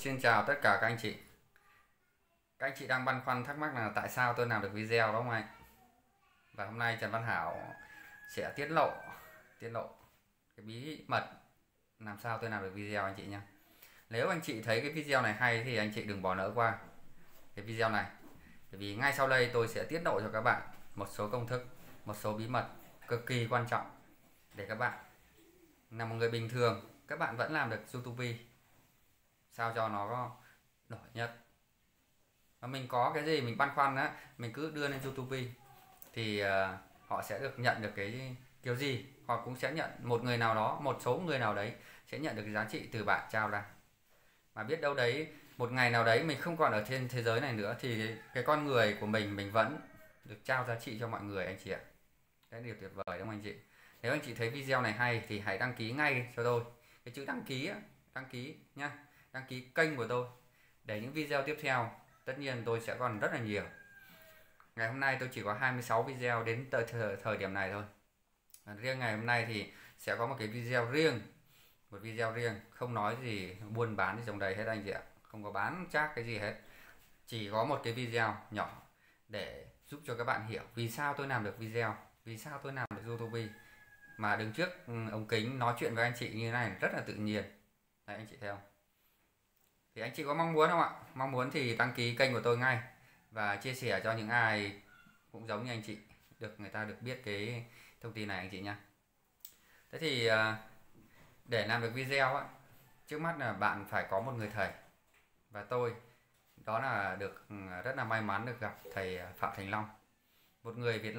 xin chào tất cả các anh chị. Các anh chị đang băn khoăn thắc mắc là tại sao tôi làm được video đó không anh? Và hôm nay Trần Văn Hảo sẽ tiết lộ cái bí mật làm sao tôi làm được video anh chị nha. Nếu anh chị thấy cái video này hay thì anh chị đừng bỏ lỡ qua cái video này. Bởi vì ngay sau đây tôi sẽ tiết lộ cho các bạn một số công thức, một số bí mật cực kỳ quan trọng để các bạn là một người bình thường, các bạn vẫn làm được YouTube sao cho nó có nổi nhất. Và mình có cái gì mình băn khoăn á, mình cứ đưa lên YouTube thì họ sẽ được nhận được cái kiểu gì, họ cũng sẽ nhận một người nào đó, một số người nào đấy sẽ nhận được cái giá trị từ bạn trao ra. Mà biết đâu đấy một ngày nào đấy mình không còn ở trên thế giới này nữa thì cái con người của mình vẫn được trao giá trị cho mọi người anh chị ạ. Đấy là điều tuyệt vời đúng không anh chị? Nếu anh chị thấy video này hay thì hãy đăng ký ngay cho tôi. Cái chữ đăng ký á, đăng ký nhá, đăng ký kênh của tôi để những video tiếp theo. Tất nhiên tôi sẽ còn rất là nhiều. Ngày hôm nay tôi chỉ có 26 video đến thời điểm này thôi. Riêng ngày hôm nay thì sẽ có một cái video riêng, một video riêng, không nói gì buôn bán gì trong đây hết anh chị ạ, không có bán chắc cái gì hết, chỉ có một cái video nhỏ để giúp cho các bạn hiểu vì sao tôi làm được video, vì sao tôi làm được YouTube mà đứng trước ống kính nói chuyện với anh chị như thế này rất là tự nhiên. Đấy, anh chị thấy không? Thì anh chị có mong muốn không ạ? Mong muốn thì đăng ký kênh của tôi ngay và chia sẻ cho những ai cũng giống như anh chị, người ta được biết cái thông tin này anh chị nhé. Thế thì để làm được video á, trước mắt là bạn phải có một người thầy, và tôi đó là được rất là may mắn được gặp thầy Phạm Thành Long, một người Việt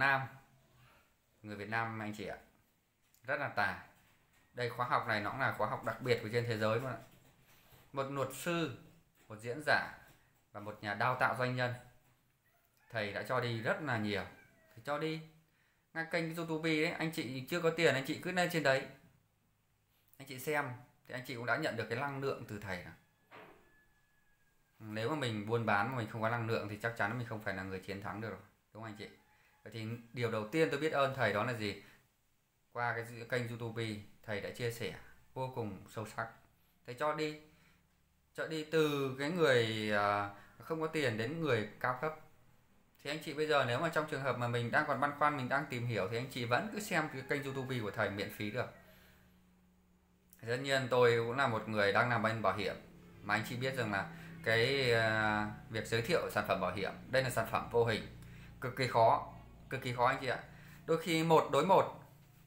Nam anh chị ạ, rất là tài. Đây, khóa học này nó cũng là khóa học đặc biệt của trên thế giới mà. Một luật sư, một diễn giả và một nhà đào tạo doanh nhân. Thầy đã cho đi rất là nhiều. Thầy cho đi ngay kênh YouTube đấy, anh chị chưa có tiền anh chị cứ lên trên đấy anh chị xem thì anh chị cũng đã nhận được cái năng lượng từ thầy. Nếu mà mình buôn bán mà mình không có năng lượng thì chắc chắn mình không phải là người chiến thắng được rồi, đúng không anh chị? Vậy thì điều đầu tiên tôi biết ơn thầy đó là gì? Qua cái kênh YouTube thầy đã chia sẻ vô cùng sâu sắc. Thầy cho đi từ cái người không có tiền đến người cao cấp. Thì anh chị bây giờ nếu mà trong trường hợp mà mình đang còn băn khoăn, mình đang tìm hiểu thì anh chị vẫn cứ xem cái kênh YouTube của thầy miễn phí được. Tất nhiên tôi cũng là một người đang làm bên bảo hiểm, mà anh chị biết rằng là cái việc giới thiệu sản phẩm bảo hiểm đây là sản phẩm vô hình, cực kỳ khó anh chị ạ. Đôi khi một đối một,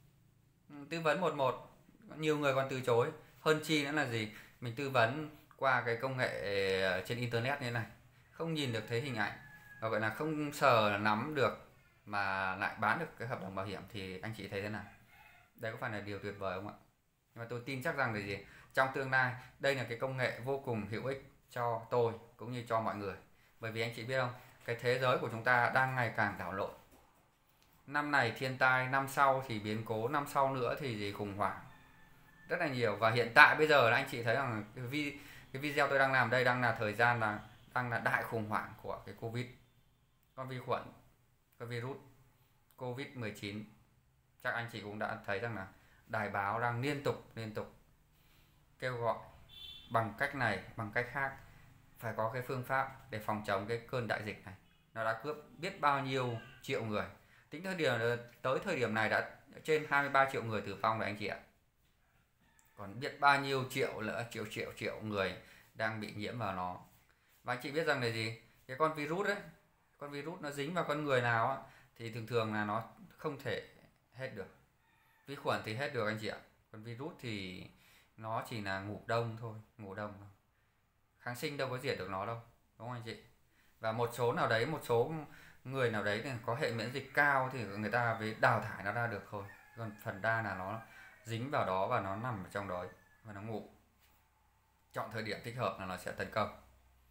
tư vấn một, nhiều người còn từ chối. Hơn chi nữa là gì, mình tư vấn qua cái công nghệ trên internet như thế này, không nhìn được thấy hình ảnh, và gọi là không sờ nắm được mà lại bán được cái hợp đồng bảo hiểm thì anh chị thấy thế nào? Đây có phải là điều tuyệt vời không ạ? Nhưng mà tôi tin chắc rằng là gì, trong tương lai đây là cái công nghệ vô cùng hữu ích cho tôi cũng như cho mọi người. Bởi vì anh chị biết không, cái thế giới của chúng ta đang ngày càng đảo lộn. Năm này thiên tai, năm sau thì biến cố, năm sau nữa thì gì khủng hoảng rất là nhiều. Và hiện tại bây giờ là anh chị thấy rằng cái video tôi đang làm đây đang là thời gian là đang là đại khủng hoảng của cái Covid, con vi khuẩn, con virus Covid-19. Chắc anh chị cũng đã thấy rằng là đài báo đang liên tục kêu gọi bằng cách này bằng cách khác phải có cái phương pháp để phòng chống cái cơn đại dịch này. Nó đã cướp biết bao nhiêu triệu người, tính tới thời điểm này đã trên 23 triệu người tử vong rồi anh chị ạ. Còn biết bao nhiêu triệu nữa, triệu người đang bị nhiễm vào nó. Và anh chị biết rằng là gì, cái con virus ấy, con virus nó dính vào con người nào á, thì thường là nó không thể hết được. Vi khuẩn thì hết được anh chị ạ, còn virus thì nó chỉ là ngủ đông thôi. Kháng sinh đâu có diệt được nó đâu, đúng không anh chị? Và một số người nào đấy thì có hệ miễn dịch cao thì người ta mới đào thải nó ra được thôi. Còn phần đa là nó dính vào đó và nó nằm ở trong đó và nó ngủ. Chọn thời điểm thích hợp là nó sẽ tấn công.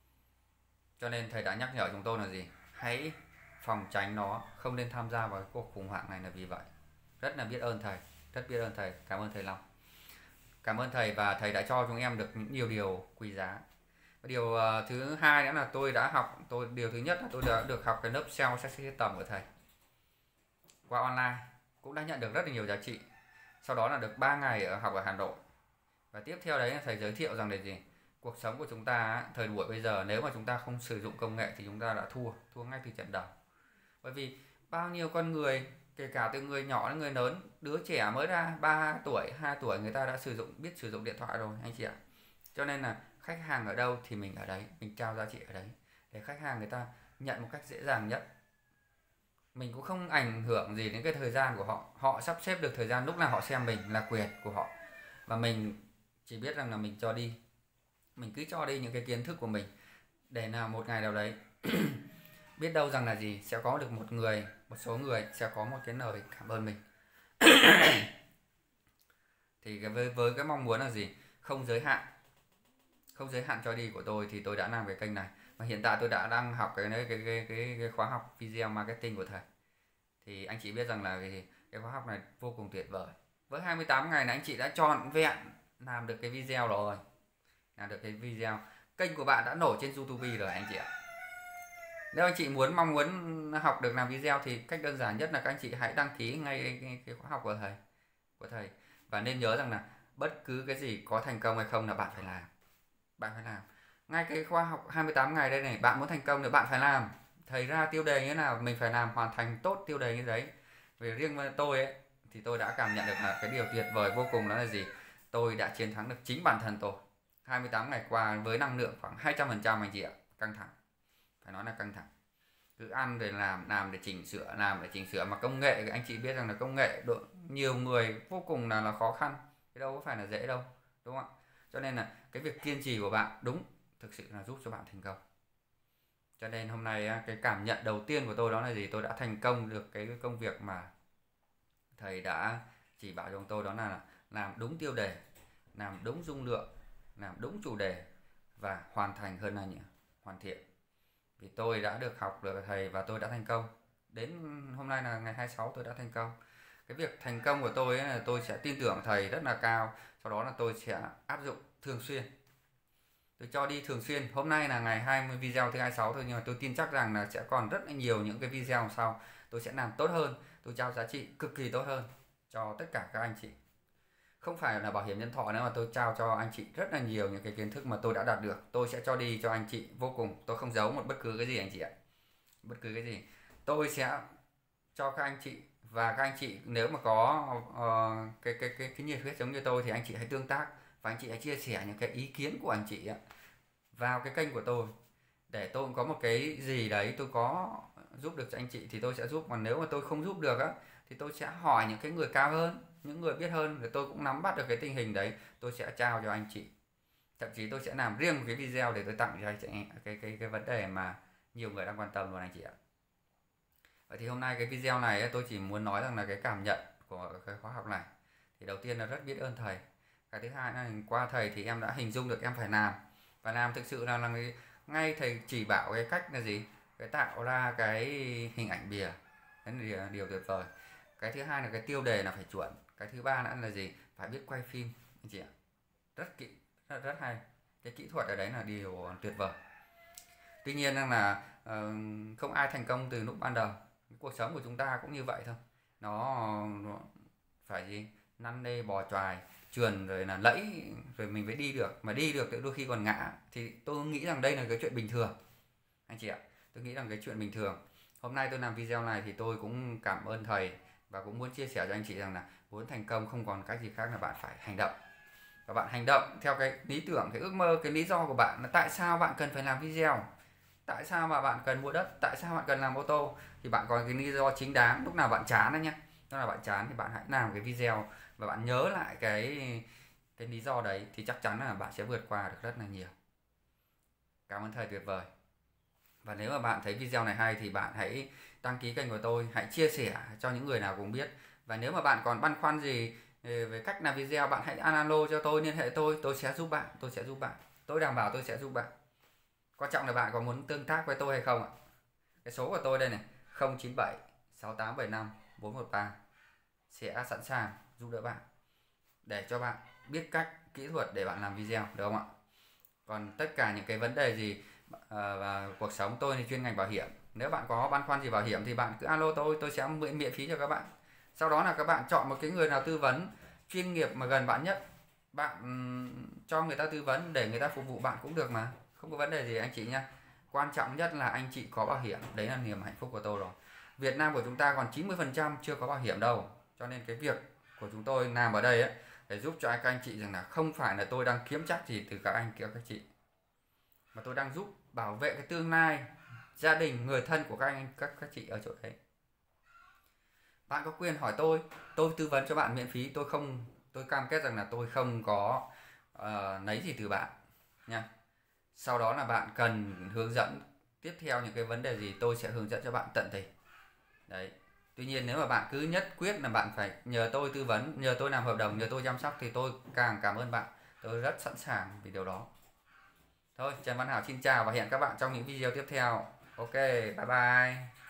Cho nên thầy đã nhắc nhở chúng tôi là gì? Hãy phòng tránh nó, không nên tham gia vào cái cuộc khủng hoảng này là vì vậy. Rất là biết ơn thầy, cảm ơn thầy Long. Cảm ơn thầy, và thầy đã cho chúng em được những nhiều điều quý giá. Điều thứ hai nữa là điều thứ nhất là tôi đã được học cái lớp SEO Success System của thầy qua online, cũng đã nhận được rất là nhiều giá trị. Sau đó là được 3 ngày học ở Hà Nội. Và tiếp theo đấy là thầy giới thiệu rằng là gì, cuộc sống của chúng ta thời buổi bây giờ, nếu mà chúng ta không sử dụng công nghệ thì chúng ta đã thua ngay từ trận đầu. Bởi vì bao nhiêu con người, kể cả từ người nhỏ đến người lớn, đứa trẻ mới ra 3 tuổi, 2 tuổi, người ta đã biết sử dụng điện thoại rồi anh chị ạ. Cho nên là khách hàng ở đâu thì mình ở đấy, mình trao giá trị ở đấy để khách hàng người ta nhận một cách dễ dàng nhất. Mình cũng không ảnh hưởng gì đến cái thời gian của họ, họ sắp xếp được thời gian lúc nào họ xem mình là quyền của họ, và mình chỉ biết rằng là mình cứ cho đi những cái kiến thức của mình, để nào một ngày nào đấy biết đâu rằng là gì, sẽ có được một số người sẽ có một cái lời cảm ơn mình. Thì với cái mong muốn là gì, không giới hạn cho đi của tôi, thì tôi đã làm cái kênh này, và hiện tại tôi đã đang học cái khóa học video marketing của thầy. Thì anh chị biết rằng là cái khóa học này vô cùng tuyệt vời. Với 28 ngày là anh chị đã trọn vẹn làm được cái video rồi, làm được cái video. Kênh của bạn đã nổi trên YouTube rồi anh chị ạ. Nếu anh chị mong muốn học được làm video thì cách đơn giản nhất là các anh chị hãy đăng ký ngay cái khóa học của thầy. Và nên nhớ rằng là bất cứ cái gì có thành công hay không là bạn phải làm. Ngay cái khóa học 28 ngày đây này, bạn muốn thành công thì bạn phải làm. Thầy ra tiêu đề như thế nào mình phải làm hoàn thành tốt tiêu đề như đấy. Vì riêng với tôi ấy thì tôi đã cảm nhận được là cái điều tuyệt vời vô cùng đó là gì, tôi đã chiến thắng được chính bản thân tôi. 28 ngày qua với năng lượng khoảng 200% anh chị ạ. Căng thẳng, phải nói là căng thẳng, cứ ăn để làm để chỉnh sửa, mà công nghệ anh chị biết rằng là công nghệ nhiều người vô cùng là khó khăn, cái đâu có phải là dễ đâu, đúng không ạ? Cho nên là cái việc kiên trì của bạn đúng thực sự là giúp cho bạn thành công. Cho nên hôm nay cái cảm nhận đầu tiên của tôi đó là gì, tôi đã thành công được cái công việc mà thầy đã chỉ bảo cho tôi, đó là làm đúng tiêu đề, làm đúng dung lượng, làm đúng chủ đề và hoàn thiện. Vì tôi đã được học được thầy và tôi đã thành công. Đến hôm nay là ngày 26 tôi đã thành công. Cái việc thành công của tôi ấy là tôi sẽ tin tưởng thầy rất là cao. Sau đó là tôi sẽ áp dụng thường xuyên. Tôi cho đi thường xuyên. Hôm nay là ngày 20 video thứ 26 thôi, nhưng mà tôi tin chắc rằng là sẽ còn rất là nhiều những cái video sau. Tôi sẽ làm tốt hơn, tôi trao giá trị cực kỳ tốt hơn cho tất cả các anh chị. Không phải là bảo hiểm nhân thọ nữa, mà tôi trao cho anh chị rất là nhiều những cái kiến thức mà tôi đã đạt được. Tôi sẽ cho đi cho anh chị vô cùng. Tôi không giấu một bất cứ cái gì anh chị ạ. Bất cứ cái gì tôi sẽ cho các anh chị. Và các anh chị nếu mà có cái nhiệt huyết giống như tôi thì anh chị hãy tương tác và anh chị hãy chia sẻ những cái ý kiến của anh chị vào cái kênh của tôi, để tôi cũng có một cái gì đấy tôi có giúp được cho anh chị thì tôi sẽ giúp. Còn nếu mà tôi không giúp được thì tôi sẽ hỏi những cái người cao hơn, những người biết hơn, để tôi cũng nắm bắt được cái tình hình đấy, tôi sẽ trao cho anh chị. Thậm chí tôi sẽ làm riêng một cái video để tôi tặng cho anh chị cái vấn đề mà nhiều người đang quan tâm luôn anh chị ạ. Vậy thì hôm nay cái video này tôi chỉ muốn nói rằng là cái cảm nhận của cái khóa học này, thì đầu tiên là rất biết ơn thầy. Cái thứ hai là qua thầy thì em đã hình dung được em phải làm, và làm thực sự là ngay thầy chỉ bảo cái cách là gì, cái tạo ra cái hình ảnh bìa, đấy là điều tuyệt vời. Cái thứ hai là cái tiêu đề là phải chuẩn. Cái thứ ba là gì, phải biết quay phim anh chị ạ, rất kỹ, rất hay. Cái kỹ thuật ở đấy là điều tuyệt vời. Tuy nhiên là không ai thành công từ lúc ban đầu. Cuộc sống của chúng ta cũng như vậy thôi, nó phải gì, năn nê bò choài, trườn rồi là lẫy, rồi mình mới đi được. Mà đi được thì đôi khi còn ngã. Thì tôi nghĩ rằng đây là cái chuyện bình thường anh chị ạ. Tôi nghĩ rằng cái chuyện bình thường. Hôm nay tôi làm video này thì tôi cũng cảm ơn thầy, và cũng muốn chia sẻ cho anh chị rằng là muốn thành công không còn cách gì khác là bạn phải hành động. Và bạn hành động theo cái lý tưởng, cái ước mơ, cái lý do của bạn là tại sao bạn cần phải làm video, tại sao mà bạn cần mua đất, tại sao bạn cần làm ô tô, thì bạn có cái lý do chính đáng. Lúc nào bạn chán đấy nhé, lúc nào bạn chán thì bạn hãy làm cái video và bạn nhớ lại cái lý do đấy, thì chắc chắn là bạn sẽ vượt qua được rất là nhiều. Cảm ơn thầy tuyệt vời. Và nếu mà bạn thấy video này hay thì bạn hãy đăng ký kênh của tôi, hãy chia sẻ cho những người nào cùng biết. Và nếu mà bạn còn băn khoăn gì về cách làm video, bạn hãy alo cho tôi, liên hệ tôi sẽ giúp bạn, tôi đảm bảo tôi sẽ giúp bạn. Quan trọng là bạn có muốn tương tác với tôi hay không ạ. Cái số của tôi đây này, 097 6875 413, sẽ sẵn sàng giúp đỡ bạn, để cho bạn biết cách kỹ thuật để bạn làm video, được không ạ? Còn tất cả những cái vấn đề gì và cuộc sống, tôi thì chuyên ngành bảo hiểm. Nếu bạn có băn khoăn gì bảo hiểm thì bạn cứ alo tôi sẽ miễn phí cho các bạn. Sau đó là các bạn chọn một cái người nào tư vấn chuyên nghiệp mà gần bạn nhất, bạn cho người ta tư vấn để người ta phục vụ bạn cũng được mà, không có vấn đề gì anh chị nha. Quan trọng nhất là anh chị có bảo hiểm, đấy là niềm hạnh phúc của tôi rồi. Việt Nam của chúng ta còn 90% chưa có bảo hiểm đâu, cho nên cái việc của chúng tôi làm ở đây ấy, để giúp cho các anh chị rằng là không phải là tôi đang kiếm chắc gì từ các anh kia các chị, mà tôi đang giúp bảo vệ cái tương lai gia đình người thân của các chị ở chỗ đấy. Bạn có quyền hỏi tôi tư vấn cho bạn miễn phí, tôi cam kết rằng là tôi không có lấy gì từ bạn nha. Sau đó là bạn cần hướng dẫn tiếp theo những cái vấn đề gì tôi sẽ hướng dẫn cho bạn tận tình. Đấy. Tuy nhiên nếu mà bạn cứ nhất quyết là bạn phải nhờ tôi tư vấn, nhờ tôi làm hợp đồng, nhờ tôi chăm sóc thì tôi càng cảm ơn bạn. Tôi rất sẵn sàng vì điều đó. Thôi, Trần Văn Hảo xin chào và hẹn các bạn trong những video tiếp theo. Ok, bye bye.